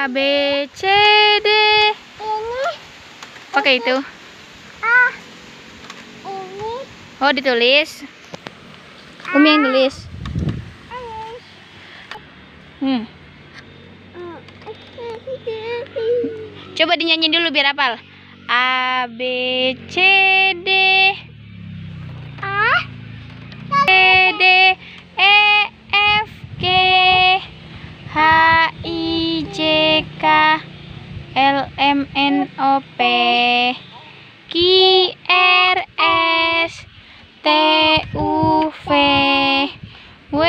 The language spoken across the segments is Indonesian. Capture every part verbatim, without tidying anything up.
A, B, C, D. Ini. Pakai itu. A. Ini. Oh, ditulis. Umi yang tulis. Hmm. Coba dinyanyi dulu biar hafal. A, B, C, D. A. C, D, E, F, G, H, I, J, K, L, M, N, O, P, Q, R, S, T, U, V, W,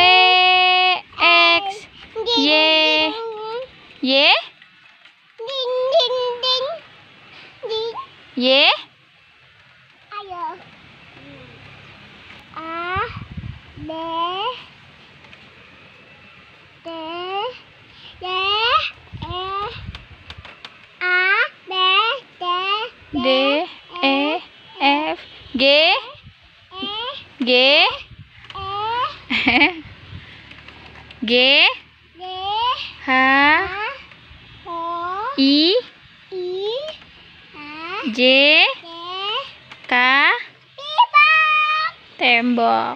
X, Y, Y, Ding ding ding. Ding. Y, Ayo. A. B. D. D. E. A. B. D. D, E, F, G, E. G, E. G, D. H, A. O. I, I. A. J, D. K, Tembak. tembok.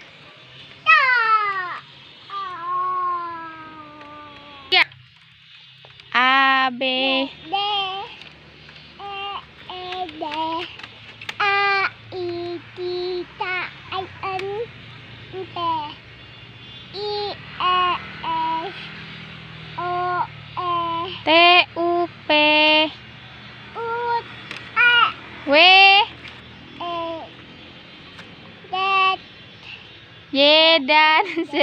Ya. A, B, D. E. E. D. A. I. Kita. I. N. T. I. E. S. O. E. T, U, P, U. E. W, E. Z. Y, dan Z.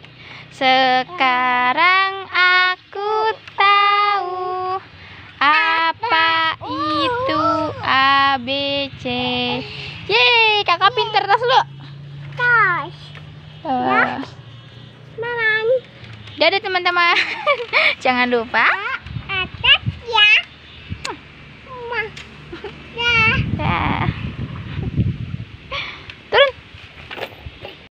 Sekarang aku tahu apa itu A, B, C. Yeay, kakak pinter tas lu. Tas. Uh, Maman. Dadah teman-teman. Jangan lupa